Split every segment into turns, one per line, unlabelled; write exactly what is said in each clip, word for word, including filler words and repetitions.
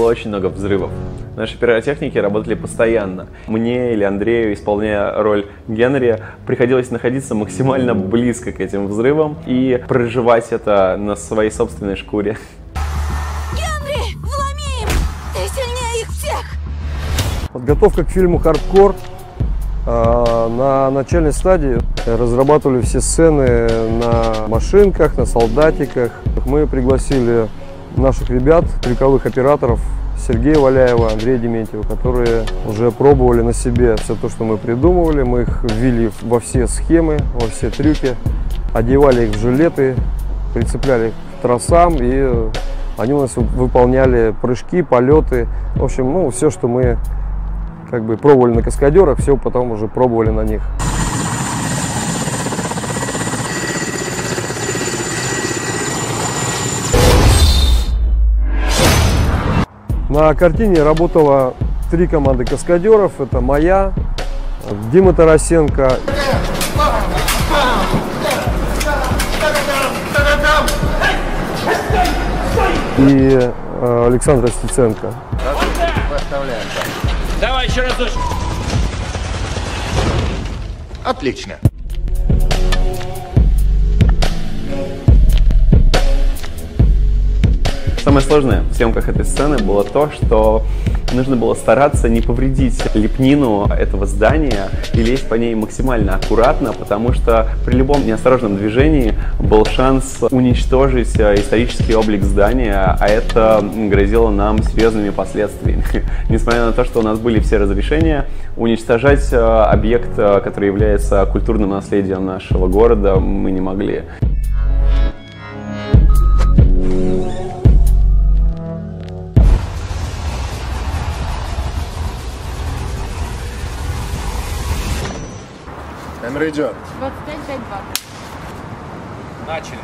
было очень много взрывов. Наши пиротехники работали постоянно. Мне или Андрею, исполняя роль Генри, приходилось находиться максимально близко к этим взрывам и проживать это на своей собственной шкуре.
Генри, вломи им! Ты сильнее их всех!
Подготовка к фильму «Хардкор». На начальной стадии разрабатывали все сцены на машинках, на солдатиках. Мы пригласили наших ребят, трюковых операторов, Сергея Валяева, Андрея Дементьева, которые уже пробовали на себе все то, что мы придумывали. Мы их ввели во все схемы, во все трюки, одевали их в жилеты, прицепляли их к тросам, и они у нас выполняли прыжки, полеты. В общем, ну, все, что мы как бы пробовали на каскадерах, все потом уже пробовали на них. На картине работало три команды каскадеров. Это моя, Дима Тарасенко и э, Александр Стеценко.
Давай еще раз.
Отлично.
Самое сложное в съемках этой сцены было то, что нужно было стараться не повредить лепнину этого здания и лезть по ней максимально аккуратно, потому что при любом неосторожном движении был шанс уничтожить исторический облик здания, а это грозило нам серьезными последствиями. Несмотря на то, что у нас были все разрешения, уничтожать объект, который является культурным наследием нашего города, мы не могли.
Камера идет.
двадцать пять пять два.
Начали.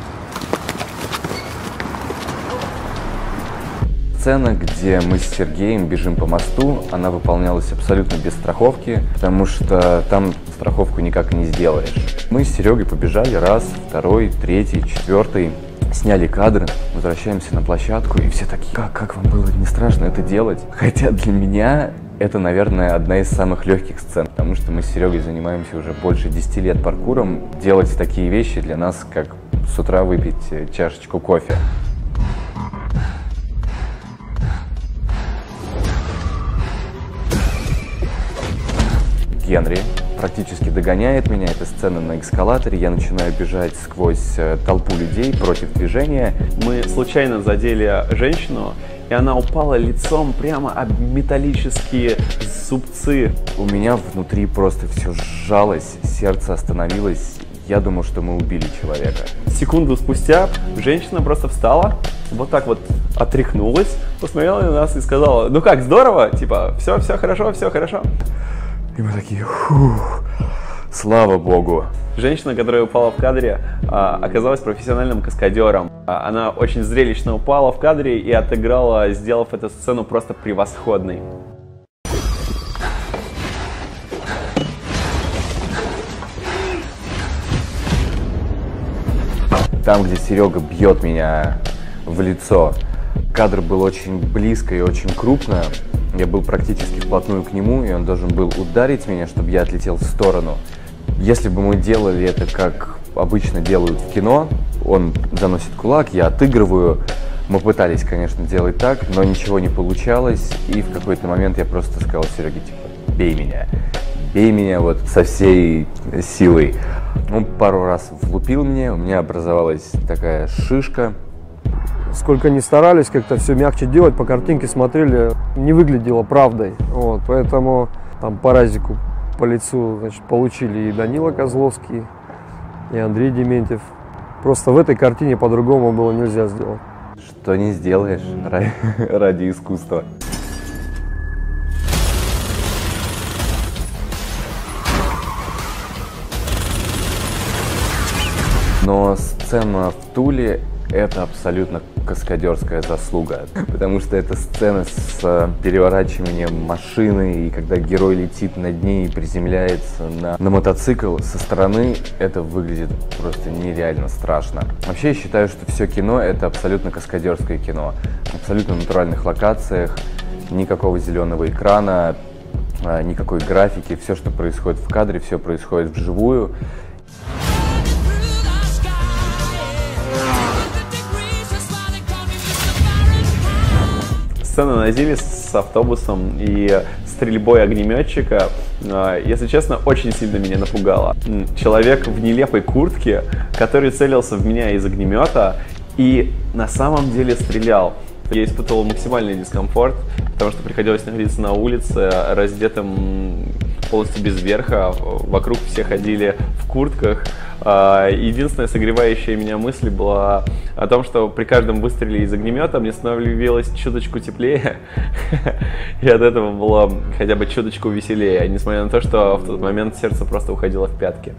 Сцена, где мы с Сергеем бежим по мосту, она выполнялась абсолютно без страховки, потому что там страховку никак не сделаешь. Мы с Серегой побежали раз, второй, третий, четвертый, сняли кадры, возвращаемся на площадку, и все такие: как, как вам было не страшно это делать? Хотя для меня это, наверное, одна из самых легких сцен, потому что мы с Серегой занимаемся уже больше десяти лет паркуром. Делать такие вещи для нас, как с утра выпить чашечку кофе. Генри практически догоняет меня, это сцена на эскалаторе, я начинаю бежать сквозь толпу людей против движения.
Мы случайно задели женщину, и она упала лицом прямо об металлические зубцы.
У меня внутри просто все сжалось, сердце остановилось, я думал, что мы убили человека.
Секунду спустя женщина просто встала, вот так вот отряхнулась, посмотрела на нас и сказала: ну как, здорово, типа, все, все хорошо, все хорошо.
И мы такие: фух, слава богу.
Женщина, которая упала в кадре, оказалась профессиональным каскадером. Она очень зрелищно упала в кадре и отыграла, сделав эту сцену просто превосходной.
Там, где Серега бьет меня в лицо, кадр был очень близко и очень крупно. Я был практически вплотную к нему, и он должен был ударить меня, чтобы я отлетел в сторону. Если бы мы делали это, как обычно делают в кино, он заносит кулак, я отыгрываю. Мы пытались, конечно, делать так, но ничего не получалось, и в какой-то момент я просто сказал Сереге, типа: бей меня, бей меня вот со всей силой. Он пару раз влупил мне, у меня образовалась такая шишка.
Сколько ни старались как-то все мягче делать, по картинке смотрели, не выглядело правдой. Вот, поэтому там по разику по лицу, значит, получили и Данила Козловский, и Андрей Дементьев. Просто в этой картине по-другому было нельзя сделать.
Что не сделаешь ради, ради искусства. Но сцена в Туле это абсолютно каскадерская заслуга, потому что это сцена с переворачиванием машины, и когда герой летит над ней и приземляется на, на мотоцикл, со стороны это выглядит просто нереально страшно. Вообще я считаю, что все кино — это абсолютно каскадерское кино, абсолютно натуральных локациях, никакого зеленого экрана, никакой графики, все, что происходит в кадре, все происходит вживую.
Сцена на Зиле с автобусом и стрельбой огнеметчика, если честно, очень сильно меня напугала. Человек в нелепой куртке, который целился в меня из огнемета и на самом деле стрелял. Я испытывал максимальный дискомфорт, потому что приходилось находиться на улице, раздетым полностью без верха, вокруг все ходили в куртках. Единственная согревающая меня мысль была о том, что при каждом выстреле из огнемета мне становилось чуточку теплее, и от этого было хотя бы чуточку веселее, несмотря на то, что в тот момент сердце просто уходило в пятки.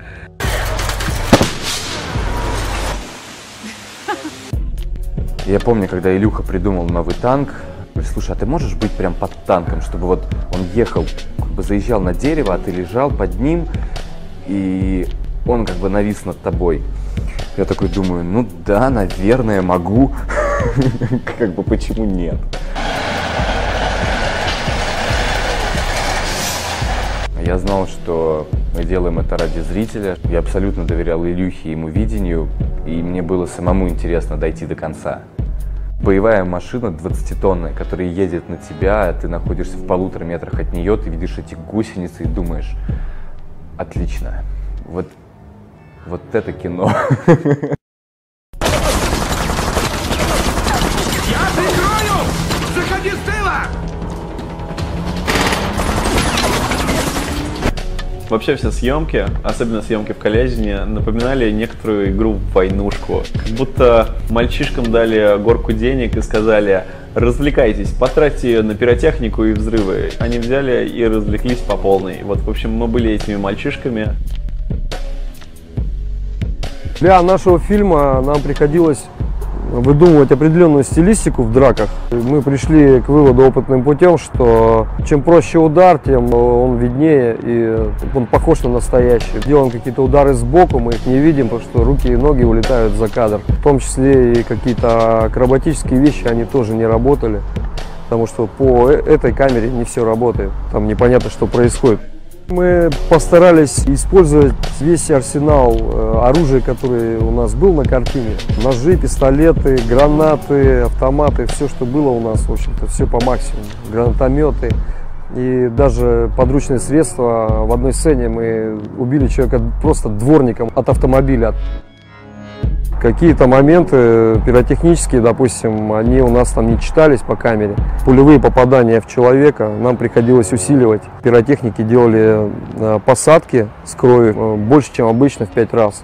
Я помню, когда Илюха придумал новый танк, говорю: слушай, а ты можешь быть прям под танком, чтобы вот он ехал, как бы заезжал на дерево, а ты лежал под ним, и он как бы навис над тобой. Я такой думаю, ну да, наверное, могу, как бы почему нет? Я знал, что мы делаем это ради зрителя. Я абсолютно доверял Илюхе и ему видению, и мне было самому интересно дойти до конца. Боевая машина двадцатитонная, которая едет на тебя, а ты находишься в полутора метрах от нее, ты видишь эти гусеницы и думаешь: отлично, вот, вот это кино.
Я прикрою! Заходи с тыла!
Вообще все съемки, особенно съемки в Калязине, напоминали некоторую игру в войнушку. Как будто мальчишкам дали горку денег и сказали: развлекайтесь, потратьте ее на пиротехнику и взрывы. Они взяли и развлеклись по полной. Вот, в общем, мы были этими мальчишками.
Для нашего фильма нам приходилось выдумывать определенную стилистику в драках. Мы пришли к выводу опытным путем, что чем проще удар, тем он виднее и он похож на настоящий. Делаем какие-то удары сбоку, мы их не видим, потому что руки и ноги улетают за кадр. В том числе и какие-то акробатические вещи, они тоже не работали, потому что по этой камере не все работает, там непонятно, что происходит. Мы постарались использовать весь арсенал оружия, который у нас был на картине. Ножи, пистолеты, гранаты, автоматы, все, что было у нас, в общем-то, все по максимуму. Гранатометы и даже подручные средства. В одной сцене мы убили человека просто дворником от автомобиля. Какие-то моменты пиротехнические, допустим, они у нас там не читались по камере. Пулевые попадания в человека нам приходилось усиливать. Пиротехники делали посадки с кровью больше, чем обычно, в пять раз.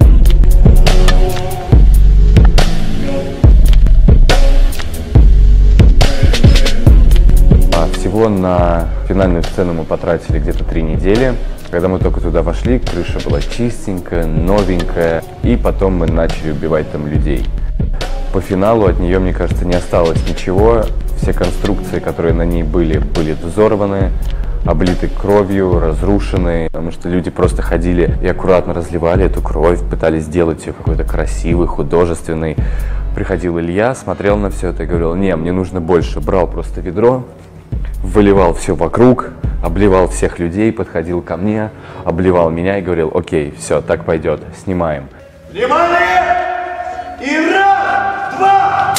Всего на финальную сцену мы потратили где-то три недели. Когда мы только туда вошли, крыша была чистенькая, новенькая, и потом мы начали убивать там людей. По финалу от нее, мне кажется, не осталось ничего. Все конструкции, которые на ней были, были взорваны, облиты кровью, разрушены, потому что люди просто ходили и аккуратно разливали эту кровь, пытались сделать ее какой-то красивой, художественной. Приходил Илья, смотрел на все это и говорил: не, мне нужно больше. Брал просто ведро, выливал все вокруг, обливал всех людей, подходил ко мне, обливал меня и говорил: окей, все, так пойдет, снимаем.
Внимание! И раз, два!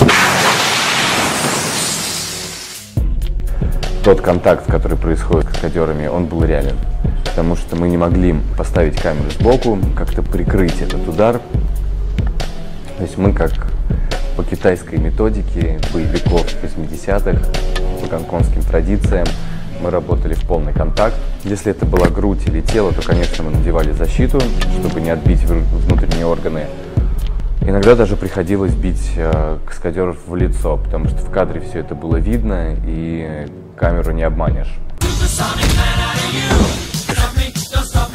Тот контакт, который происходит с каскадерами, он был реален, потому что мы не могли поставить камеру сбоку, как-то прикрыть этот удар. То есть мы, как по китайской методике боевиков восьмидесятых, по гонконгским традициям, мы работали в полный контакт. Если это была грудь или тело, то, конечно, мы надевали защиту, чтобы не отбить внутренние органы. Иногда даже приходилось бить э, каскадеров в лицо, потому что в кадре все это было видно, и камеру не обманешь.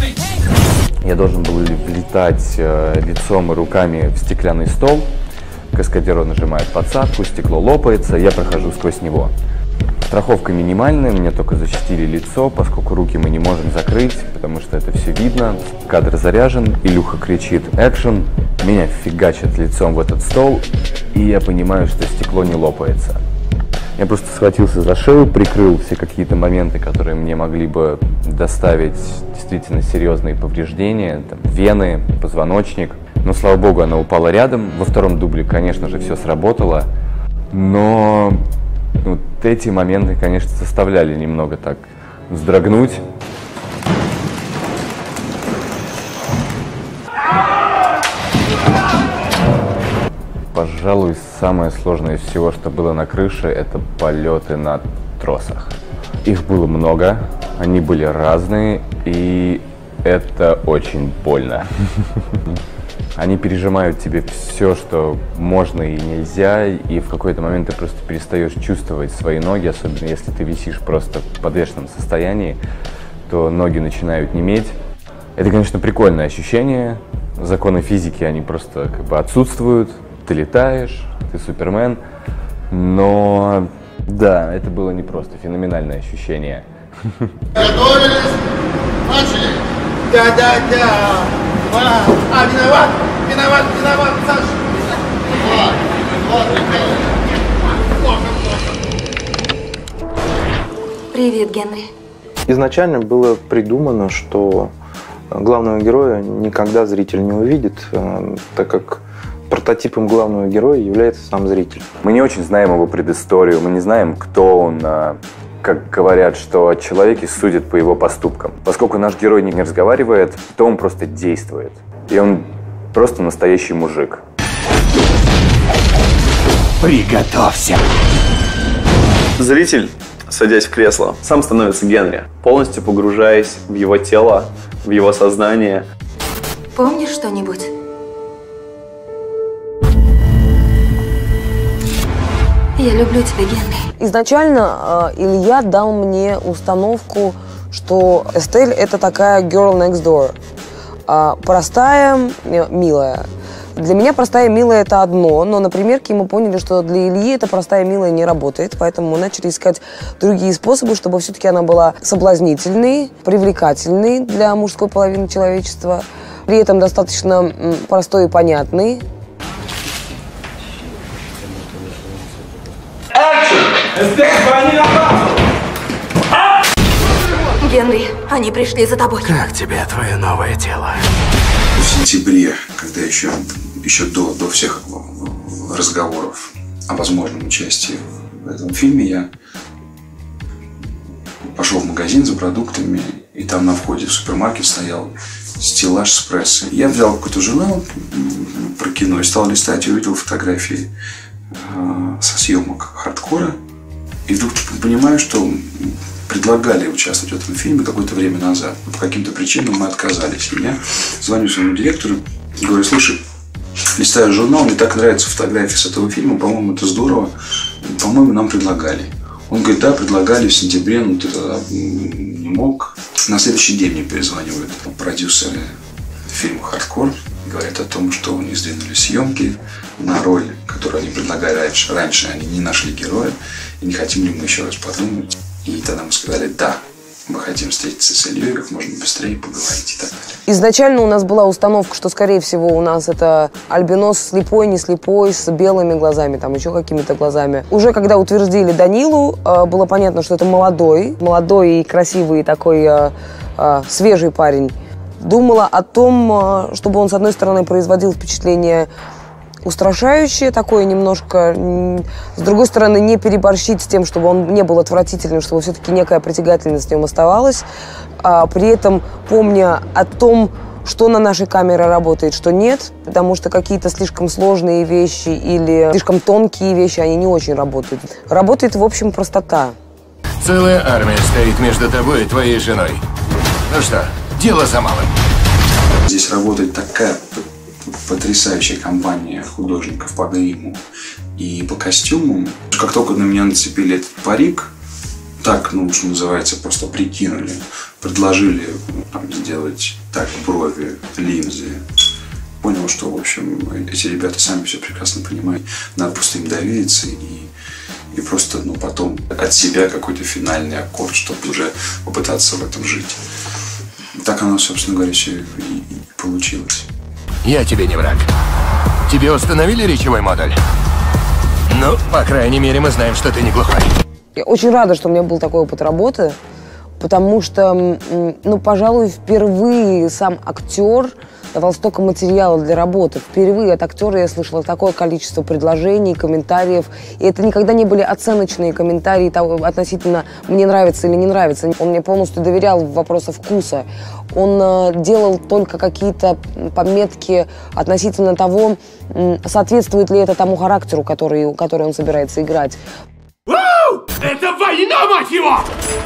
Я должен был влетать э, лицом и руками в стеклянный стол, каскадер нажимает подсадку, стекло лопается, я прохожу сквозь него. Страховка минимальная, мне только защитили лицо, поскольку руки мы не можем закрыть, потому что это все видно. Кадр заряжен, Илюха кричит «экшен», меня фигачит лицом в этот стол, и я понимаю, что стекло не лопается. Я просто схватился за шею, прикрыл все какие-то моменты, которые мне могли бы доставить действительно серьезные повреждения, там, вены, позвоночник. Но, слава богу, она упала рядом. Во втором дубле, конечно же, все сработало, но вот эти моменты, конечно, заставляли немного так вздрогнуть. Пожалуй, самое сложное из всего, что было на крыше, это полеты на тросах. Их было много, они были разные, и это очень больно. Они пережимают тебе все, что можно и нельзя, и в какой-то момент ты просто перестаешь чувствовать свои ноги, особенно если ты висишь просто в подвешенном состоянии, то ноги начинают неметь. Это, конечно, прикольное ощущение. Законы физики, они просто как бы отсутствуют. Ты летаешь, ты Супермен, но да, это было не просто феноменальное ощущение.
Готовились? Начали! Да-да-да! А, виноват! Виноват, виноват, Саша! Вот, вот,
Привет, Генри.
Изначально было придумано, что главного героя никогда зритель не увидит, так как прототипом главного героя является сам зритель.
Мы не очень знаем его предысторию, мы не знаем, кто он. Как говорят, что о человеке судят по его поступкам. Поскольку наш герой не разговаривает, то он просто действует. И он просто настоящий мужик.
Приготовься!
Зритель, садясь в кресло, сам становится Генри, полностью погружаясь в его тело, в его сознание.
Помнишь что-нибудь? Я люблю тебя, Генри.
Изначально э, Илья дал мне установку, что Эстель — это такая girl next door. Э, простая, э, милая. Для меня простая, милая — это одно, но на примерке мы поняли, что для Ильи это простая, милая не работает, поэтому мы начали искать другие способы, чтобы все-таки она была соблазнительной, привлекательной для мужской половины человечества, при этом достаточно м, простой и понятной.
Генри, они пришли за тобой.
Как тебе твое новое тело? В сентябре, когда еще, еще до, до всех разговоров о возможном участии в этом фильме, я пошел в магазин за продуктами, и там на входе в супермаркет стоял стеллаж с прессой. Я взял какой-то журнал про кино и стал листать, и увидел фотографии э, со съемок хардкора. И вдруг понимаю, что предлагали участвовать в этом фильме какое-то время назад. Но по каким-то причинам мы отказались. И я звоню своему директору и говорю: слушай, листаю журнал, мне так нравятся фотографии с этого фильма, по-моему, это здорово, по-моему, нам предлагали. Он говорит: да, предлагали в сентябре, но ты тогда не мог. На следующий день мне перезванивают продюсеры фильма «Хардкор» и говорят о том, что у них сдвинули съемки на роль, которую они предлагали раньше. Раньше они не нашли героя, и не хотим ли мы еще раз подумать. И тогда мы сказали: да, мы хотим встретиться с Ильей, как можно быстрее поговорить и так далее.
Изначально у нас была установка, что, скорее всего, у нас это альбинос слепой, не слепой, с белыми глазами, там еще какими-то глазами. Уже когда утвердили Данилу, было понятно, что это молодой, молодой и красивый такой свежий парень. Думала о том, чтобы он, с одной стороны, производил впечатление устрашающее такое немножко, с другой стороны, не переборщить с тем, чтобы он не был отвратительным, чтобы все-таки некая притягательность в нем оставалась, а при этом помня о том, что на нашей камере работает, что нет, потому что какие-то слишком сложные вещи или слишком тонкие вещи, они не очень работают. Работает, в общем, простота.
Целая армия стоит между тобой и твоей женой. Ну что, дело за малым.
Здесь работает такая потрясающая компания художников по гриму и по костюмам. Как только на меня нацепили этот парик, так, ну, что называется, просто прикинули, предложили там сделать так брови, линзы понял, что, в общем, эти ребята сами все прекрасно понимают. Надо просто им довериться и, и просто, ну, потом от себя какой-то финальный аккорд, чтобы уже попытаться в этом жить. Так оно, собственно говоря, все и, и получилось.
Я тебе не враг. Тебе установили речевой модуль? Ну, по крайней мере, мы знаем, что ты не глухой.
Я очень рада, что у меня был такой опыт работы, потому что, ну, пожалуй, впервые сам актер давал столько материала для работы. Впервые от актера я слышала такое количество предложений, комментариев. И это никогда не были оценочные комментарии относительно «мне нравится» или «не нравится». Он мне полностью доверял в вопросах вкуса. Он э, делал только какие-то пометки относительно того, э, соответствует ли это тому характеру, который, который он собирается играть.
Это война, мать его!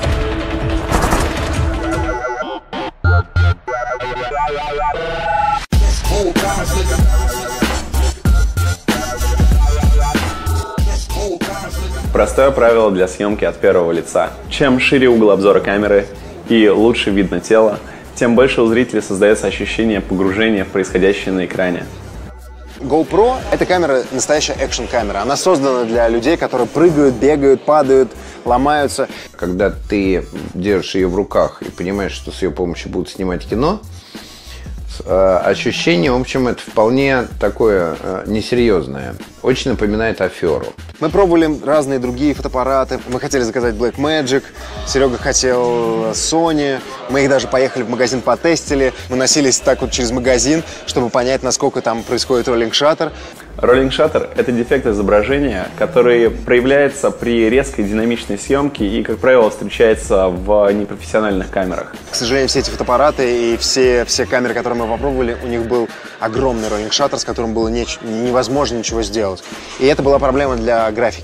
Простое правило для съемки от первого лица. Чем шире угол обзора камеры и лучше видно тело, тем больше у зрителя создается ощущение погружения в происходящее на экране.
GoPro – это камера, настоящая экшн-камера. Она создана для людей, которые прыгают, бегают, падают, ломаются.
Когда ты держишь ее в руках и понимаешь, что с ее помощью будут снимать кино, ощущение, в общем, это вполне такое несерьезное. Очень напоминает аферу.
Мы пробовали разные другие фотоаппараты. Мы хотели заказать Blackmagic, Серега хотел Sony. Мы их даже поехали в магазин, потестили. Мы носились так вот через магазин, чтобы понять, насколько там происходит роллинг-шаттер.
Роллинг-шаттер – это дефект изображения, который проявляется при резкой динамичной съемке и, как правило, встречается в непрофессиональных камерах.
К сожалению, все эти фотоаппараты и все, все камеры, которые мы попробовали, у них был огромный роллинг-шаттер, с которым было не, невозможно ничего сделать. И это была проблема для графики.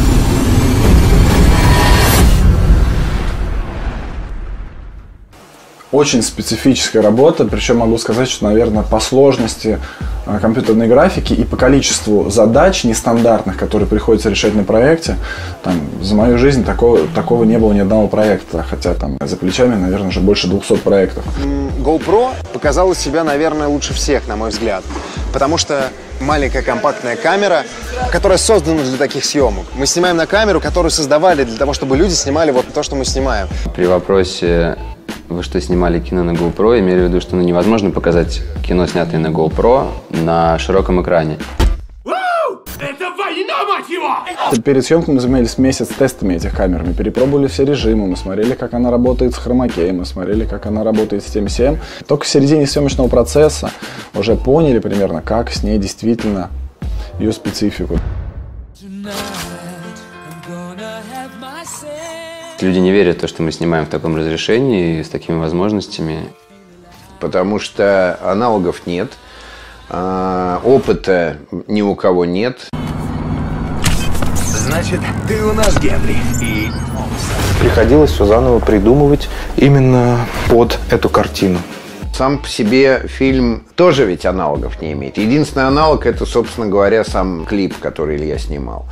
Очень специфическая работа, причем могу сказать, что, наверное, по сложности компьютерной графики и по количеству задач нестандартных, которые приходится решать на проекте, там, за мою жизнь такого, такого не было ни одного проекта, хотя там за плечами, наверное, уже больше двухсот проектов.
GoPro показала себя, наверное, лучше всех, на мой взгляд, потому что маленькая компактная камера, которая создана для таких съемок. Мы снимаем на камеру, которую создавали для того, чтобы люди снимали вот то, что мы снимаем.
При вопросе, вы что, снимали кино на GoPro, имели в виду, что ну, невозможно показать кино, снятое на GoPro, на широком экране.
Это война, мать его!
Перед съемкой мы занимались месяц тестами этих камер. Мы перепробовали все режимы, мы смотрели, как она работает с хромакеем, мы смотрели, как она работает с тем всем. Только в середине съемочного процесса уже поняли примерно, как с ней действительно ее специфику.
Люди не верят в то, что мы снимаем в таком разрешении и с такими возможностями.
Потому что аналогов нет, опыта ни у кого нет.
Значит, ты у нас, Генри, и...
Приходилось все заново придумывать именно под эту картину.
Сам по себе фильм тоже ведь аналогов не имеет. Единственный аналог – это, собственно говоря, сам клип, который Илья снимал.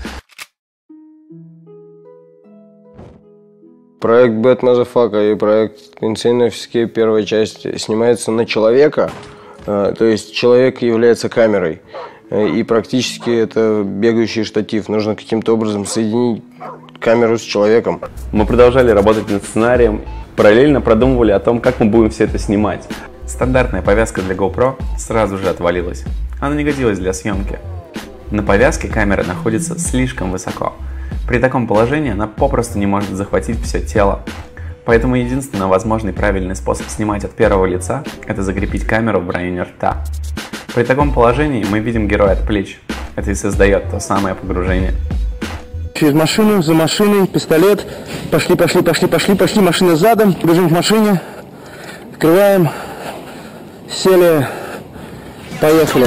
Проект Bad Motherfucker и проект Insane Escape, первая часть, снимается на человека. То есть человек является камерой. И практически это бегающий штатив. Нужно каким-то образом соединить камеру с человеком.
Мы продолжали работать над сценарием, параллельно продумывали о том, как мы будем все это снимать. Стандартная повязка для GoPro сразу же отвалилась. Она не годилась для съемки. На повязке камера находится слишком высоко. При таком положении она попросту не может захватить все тело. Поэтому единственный возможный правильный способ снимать от первого лица – это закрепить камеру в районе рта. При таком положении мы видим героя от плеч. Это и создает то самое погружение.
Через машину, за машиной, пистолет. Пошли, пошли, пошли, пошли, пошли. Машина задом. Бежим к машине. Открываем. Сели. Поехали.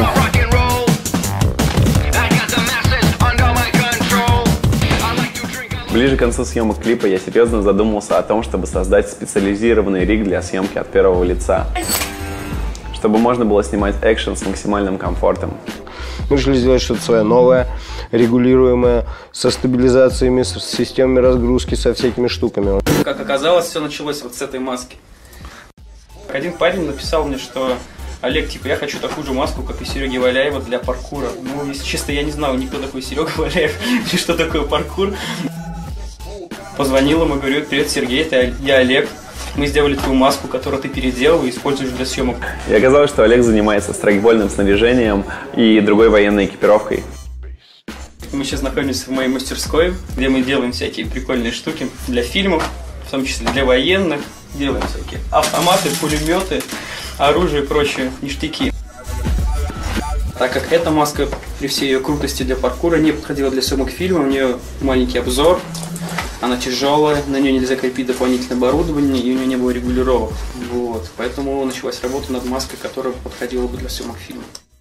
Ближе к концу съемок клипа я серьезно задумался о том, чтобы создать специализированный риг для съемки от первого лица, чтобы можно было снимать экшен с максимальным комфортом.
Мы решили сделать что-то свое новое, регулируемое, со стабилизациями, с системами разгрузки, со всякими штуками.
Как оказалось, все началось вот с этой маски. Один парень написал мне, что Олег, типа, я хочу такую же маску, как и Сереги Валяева для паркура. Ну, если честно, я не знал никто такой Серега Валяев, и что такое паркур. Позвонил ему, говорю: привет, Сергей, это я Олег. Мы сделали твою маску, которую ты переделал и используешь для съемок.
И оказалось, что Олег занимается страйкбольным снаряжением и другой военной экипировкой.
Мы сейчас находимся в моей мастерской, где мы делаем всякие прикольные штуки для фильмов, в том числе для военных. Делаем всякие автоматы, пулеметы, оружие и прочие ништяки. Так как эта маска при всей ее крутости для паркура не подходила для съемок фильма, у нее маленький обзор, она тяжелая, на нее нельзя крепить дополнительное оборудование, и у нее не было регулировок. Вот. Поэтому началась работа над маской, которая подходила бы для съемок фильма.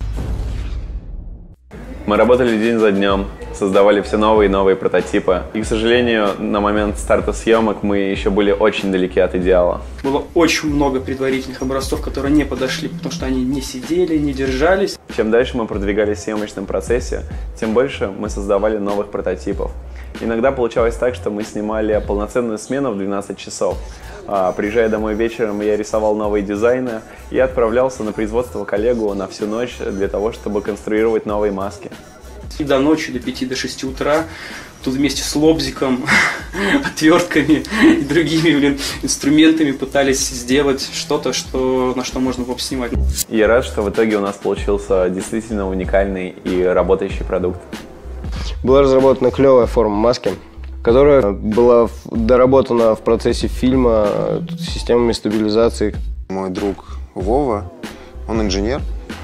Мы работали день за днем, создавали все новые и новые прототипы. И, к сожалению, на момент старта съемок мы еще были очень далеки от идеала.
Было очень много предварительных образцов, которые не подошли, потому что они не сидели, не держались.
Чем дальше мы продвигались в съемочном процессе, тем больше мы создавали новых прототипов. Иногда получалось так, что мы снимали полноценную смену в двенадцать часов. Приезжая домой вечером, я рисовал новые дизайны и отправлялся на производство коллегу на всю ночь для того, чтобы конструировать новые маски.
И до ночи, до пяти, до шести утра, тут вместе с лобзиком, отвертками и другими, блин, инструментами пытались сделать что-то, что, на что можно было снимать.
И я рад, что в итоге у нас получился действительно уникальный и работающий продукт.
Была разработана клевая форма маски, которая была доработана в процессе фильма системами стабилизации.
Мой друг Вова, он инженер.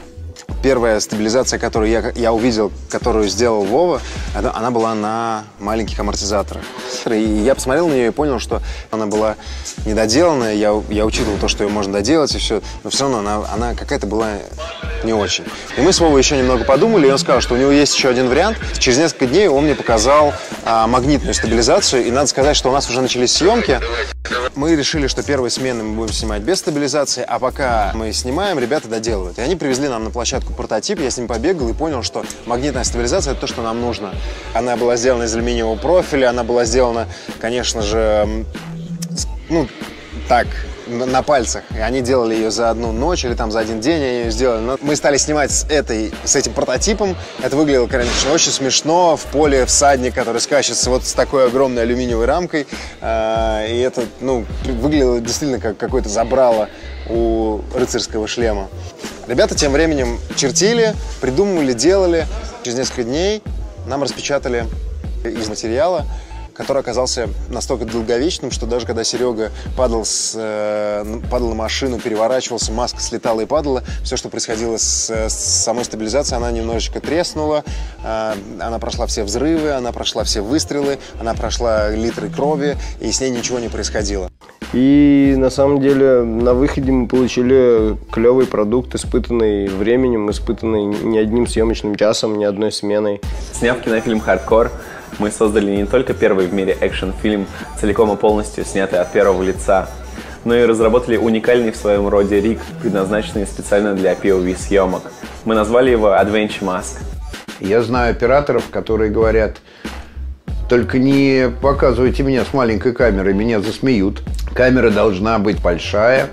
Первая стабилизация, которую я, я увидел, которую сделал Вова, это, она была на маленьких амортизаторах. И я посмотрел на нее и понял, что она была недоделанная. Я, я учитывал то, что ее можно доделать и все, но все равно она, она какая-то была не очень. И мы с Вовой еще немного подумали, и он сказал, что у него есть еще один вариант. Через несколько дней он мне показал а, магнитную стабилизацию, и надо сказать, что у нас уже начались съемки. Мы решили, что первые смены мы будем снимать без стабилизации, а пока мы снимаем, ребята доделывают. И они привезли нам на площадку прототип, я с ним побегал и понял, что магнитная стабилизация – это то, что нам нужно. Она была сделана из алюминиевого профиля, она была сделана, конечно же, ну, так, на пальцах. И они делали ее за одну ночь или там за один день они ее сделали. Но мы стали снимать с, этой, с этим прототипом. Это выглядело, конечно, очень смешно. В поле всадник, который скачется вот с такой огромной алюминиевой рамкой. И это, ну, выглядело действительно как какое-то забрало у рыцарского шлема. Ребята тем временем чертили, придумывали, делали. Через несколько дней нам распечатали из материала, который оказался настолько долговечным, что даже когда Серега падал, с, э, падал на машину, переворачивался, маска слетала и падала, все, что происходило с, с самой стабилизацией, она немножечко треснула, э, она прошла все взрывы, она прошла все выстрелы, она прошла литры крови, и с ней ничего не происходило.
И на самом деле на выходе мы получили клевый продукт, испытанный временем, испытанный не одним съемочным часом, не одной сменой.
Сняв кинофильм «Хардкор», мы создали не только первый в мире экшн-фильм, целиком и полностью снятый от первого лица, но и разработали уникальный в своем роде риг, предназначенный специально для пи о ви-съемок. Мы назвали его Adventure Mask.
Я знаю операторов, которые говорят: только не показывайте меня с маленькой камерой, меня засмеют. Камера должна быть большая,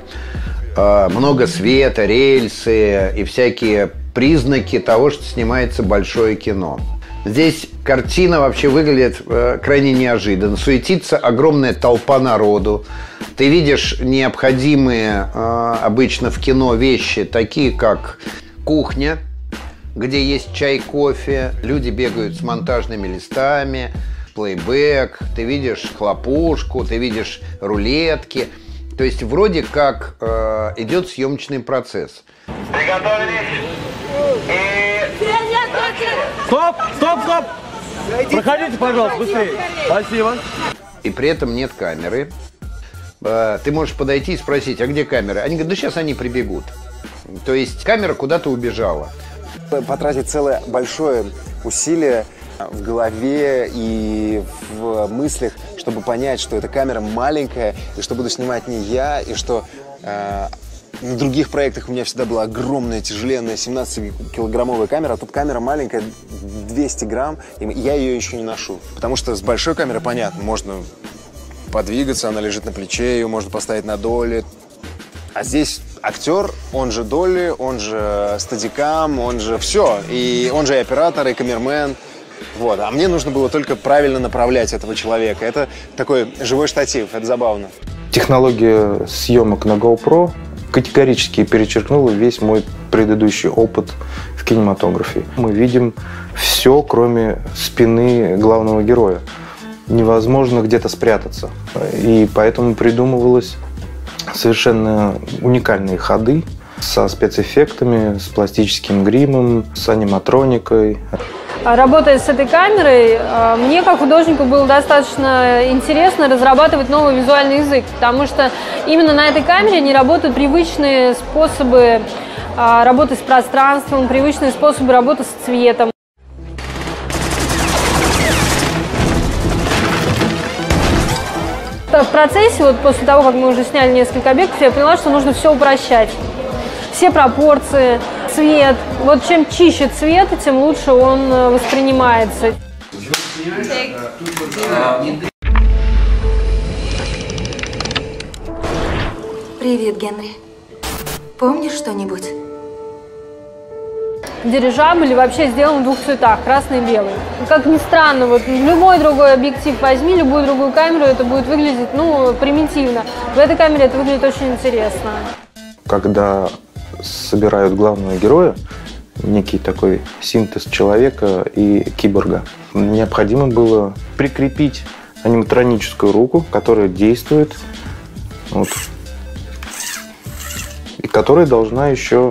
много света, рельсы и всякие признаки того, что снимается большое кино. Здесь картина вообще выглядит э, крайне неожиданно. Суетится огромная толпа народу. Ты видишь необходимые э, обычно в кино вещи, такие как кухня, где есть чай, кофе. Люди бегают с монтажными листами, плейбэк. Ты видишь хлопушку, ты видишь рулетки. То есть вроде как э, идет съемочный процесс.
Приготовились. И...
Стоп, стоп, стоп! Проходите, пожалуйста, быстрее. Спасибо.
И при этом нет камеры. Ты можешь подойти и спросить: а где камера? Они говорят: да сейчас они прибегут. То есть камера куда-то убежала.
Потратить целое большое усилие в голове и в мыслях, чтобы понять, что эта камера маленькая, и что буду снимать не я, и что э, на других проектах у меня всегда была огромная, тяжеленная семнадцатикилограммовая камера, а тут камера маленькая, двести грамм, и я ее еще не ношу. Потому что с большой камерой, понятно, можно подвигаться, она лежит на плече, ее можно поставить на доле. А здесь актер, он же Долли, он же стадикам, он же все. И он же и оператор, и камермен. Вот. А мне нужно было только правильно направлять этого человека. Это такой живой штатив, это забавно.
Технология съемок на GoPro категорически перечеркнула весь мой предыдущий опыт в кинематографе. Мы видим все, кроме спины главного героя. Невозможно где-то спрятаться. И поэтому придумывалось совершенно уникальные ходы со спецэффектами, с пластическим гримом, с аниматроникой.
Работая с этой камерой, мне как художнику было достаточно интересно разрабатывать новый визуальный язык, потому что именно на этой камере не работают привычные способы работы с пространством, привычные способы работы с цветом. В процессе, вот после того, как мы уже сняли несколько объектов, я поняла, что нужно все упрощать. Все пропорции, цвет. Вот чем чище цвет, тем лучше он воспринимается.
Привет, Генри. Помнишь что-нибудь?
Дирижабль вообще сделан в двух цветах, красный и белый. Как ни странно, вот любой другой объектив возьми, любую другую камеру, это будет выглядеть, ну, примитивно. В этой камере это выглядит очень интересно.
Когда собирают главного героя, некий такой синтез человека и киборга, необходимо было прикрепить аниматроническую руку, которая действует, вот, и которая должна еще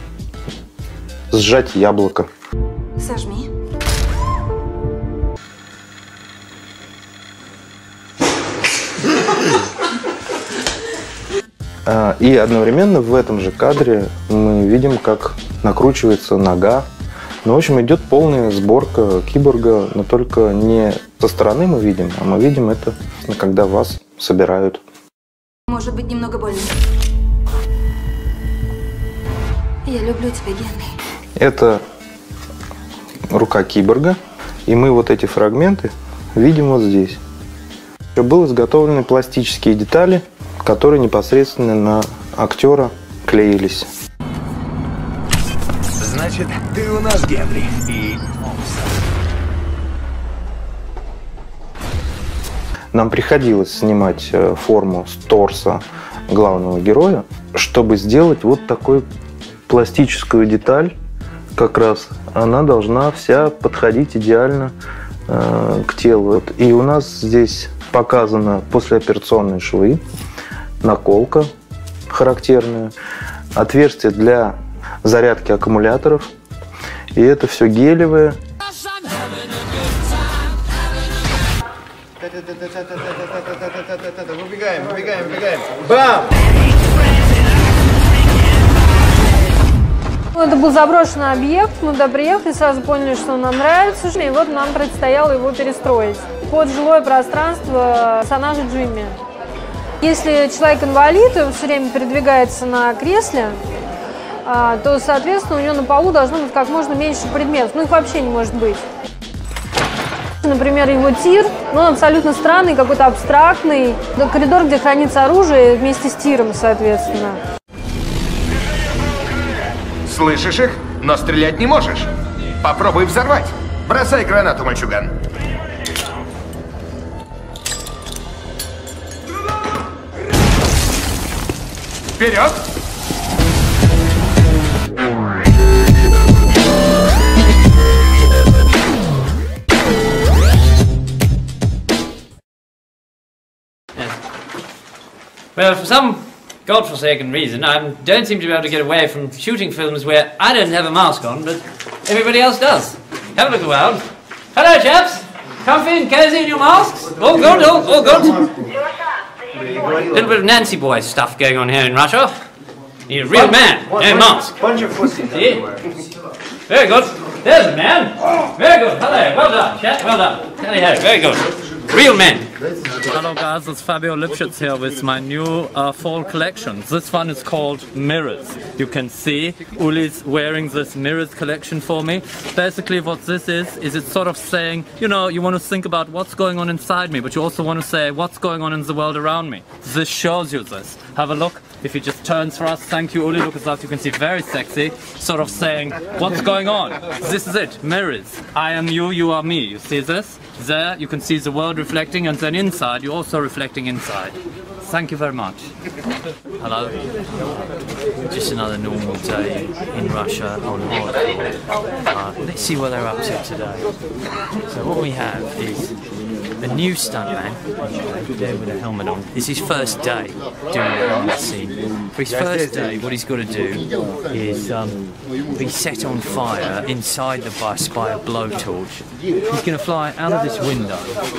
сжать яблоко.
Сожми.
И одновременно в этом же кадре мы видим, как накручивается нога. Ну, в общем, идет полная сборка киборга, но только не со стороны мы видим, а мы видим это, когда вас собирают.
Может быть, немного больно. Я люблю тебя, Генри.
Это рука киборга, и мы вот эти фрагменты видим вот здесь. Были изготовлены пластические детали, которые непосредственно на актера клеились.
Значит, ты у нас Генри и
Нам приходилось снимать форму с торса главного героя, чтобы сделать вот такую пластическую деталь. Как раз она должна вся подходить идеально э, к телу. И у нас здесь показано послеоперационные швы, наколка характерная, отверстие для зарядки аккумуляторов. И это все гелевое.
Выбегаем, выбегаем, выбегаем. Бам!
Это был заброшенный объект, мы туда приехали, сразу поняли, что он нам нравится, и вот нам предстояло его перестроить под жилое пространство персонажа Джимми. Если человек инвалид, и он все время передвигается на кресле, то, соответственно, у него на полу должно быть как можно меньше предметов, ну их вообще не может быть. Например, его тир, ну, он абсолютно странный, какой-то абстрактный. Коридор, где хранится оружие, вместе с тиром, соответственно.
Слышишь их, но стрелять не можешь. Попробуй взорвать. Бросай гранату, мальчуган. Вперед!
Well, for some godforsaken reason, I don't seem to be able to get away from shooting films where I don't have a mask on, but everybody else does. Have a look around. Hello, chaps. Comfy and cozy in your masks? All good, all, all good. A little bit of Nancy boy stuff going on here in Russia. You're a real man, no mask.
Bunch of pussies.
See? Very good. There's a man. Very good. Hello. Well done, chap. Well done. Hello. Very good. Real men.
Hello guys, it's Fabio Lipschitz here with my new uh, fall collection. This one is called Mirrors. You can see Uli's wearing this Mirrors collection for me. Basically what this is, is it's sort of saying, you know, you want to think about what's going on inside me, but you also want to say what's going on in the world around me. This shows you this. Have a look. if he just turns for us, thank you, Uli, look at that, you can see very sexy, sort of saying, what's going on? This is it, mirrors. I am you, you are me. You see this? There, you can see the world reflecting, and then inside, you're also reflecting inside. Thank you very much. Hello. Just another normal day in Russia on hardcore. Uh, let's see what they're up to today. So what we have is a new stuntman there with a helmet on. It's his first day doing the helmet scene. For his first day, what he's got to do is um, be set on fire inside the bus by a blowtorch. He's going to fly out of this window.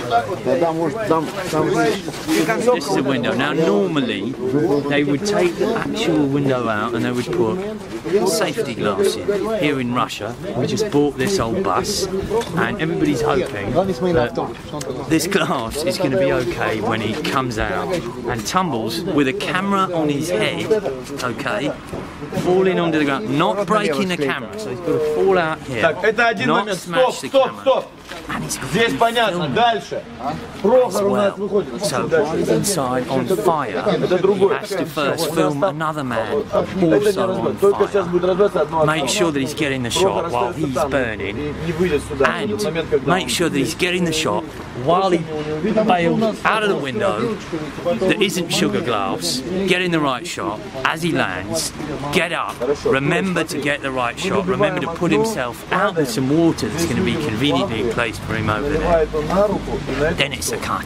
This is a window. Now normally they would take the actual window out and they would put safety glass in. Here in Russia, we just bought this old bus and everybody's hoping that this glass is going to be okay when he comes out and tumbles with a camera on his head, okay, falling onto the ground, not breaking the camera, so he's got to fall out here, not smash the camera. And he's got to film as well. So while he's inside on fire, he has to first film another man also on fire. Make sure that he's getting the shot while he's burning, and make sure that he's getting the shot while he bails out of the window that isn't sugar glass, getting the right shot as he lands, get up, remember to get the right shot, remember to put himself out in some water that's going to be conveniently placed for him over there. Then it's a cut.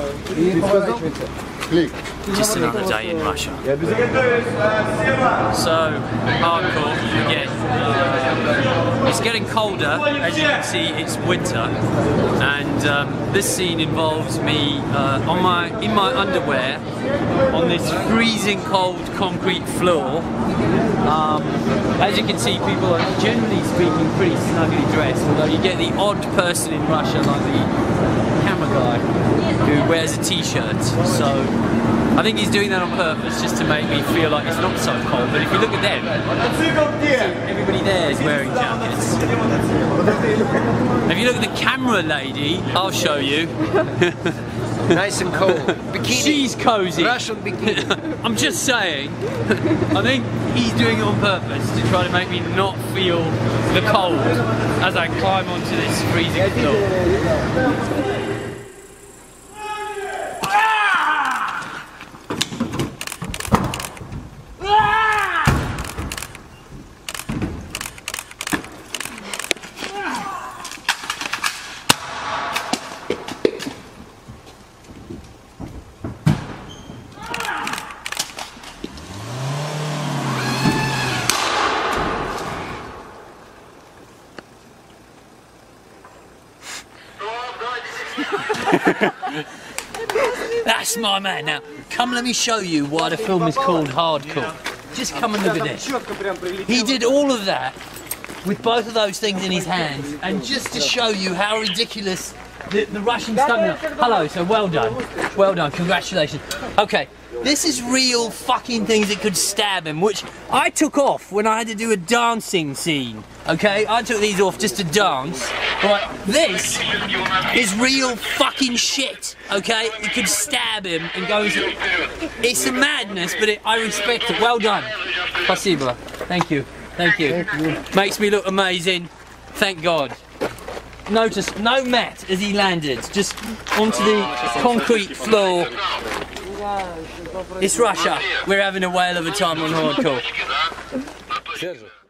Just another day in Russia. So, hardcore again. Uh, it's getting colder, as you can see. It's winter, and um, this scene involves me uh, on my in my underwear on this freezing cold concrete floor. Um, as you can see, people are generally speaking pretty snugly dressed, although you get the odd person in Russia, like the camera guy, who wears a t-shirt. So I think he's doing that on purpose, just to make me feel like it's not so cold. But if you look at them, everybody there is wearing jackets. If you look at the camera lady, I'll show you.
Nice and cold.
Bikini. She's cozy.
Russian bikini.
I'm just saying, I think he's doing it on purpose to try to make me not feel the cold as I climb onto this freezing floor. That's my man. Now, come let me show you why the film is called Hardcore. Just come and look at this. He did all of that with both of those things in his hands, and just to show you how ridiculous the, the Russian stuntman. Hello, so well done. Well done, congratulations. Okay, this is real fucking things that could stab him, which I took off when I had to do a dancing scene. Okay, I took these off just to dance. Right, this is real fucking shit. Okay, it could stab him and go into... It's a madness, but it, I respect it. Well done. Спасибо. Thank you. Thank you. Makes me look amazing. Thank God. Notice no mat as he landed, just onto the concrete floor. It's Russia. We're having a whale of a time on hardcore.